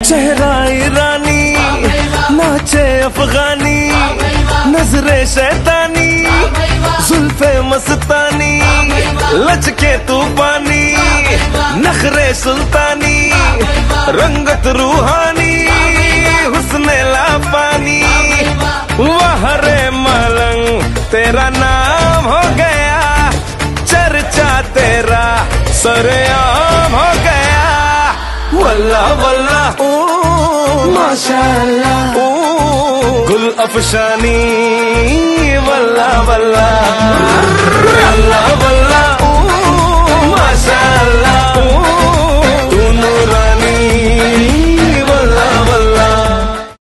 चेहरा ईरानी नाचे अफगानी, नजरे शैतानी जुल्फे मस्तानी, लचके तूफानी नखरे सुल्तानी, रंगत रूहानी हुस्ने लापानी। वाह रे मलंग तेरा नाम हो गया, चर्चा तेरा सरेआम हो गया। वल्ला वल्ला माशाअल्लाह गुल अफशानी, वल्ला वल्ला वल्ला वल्ला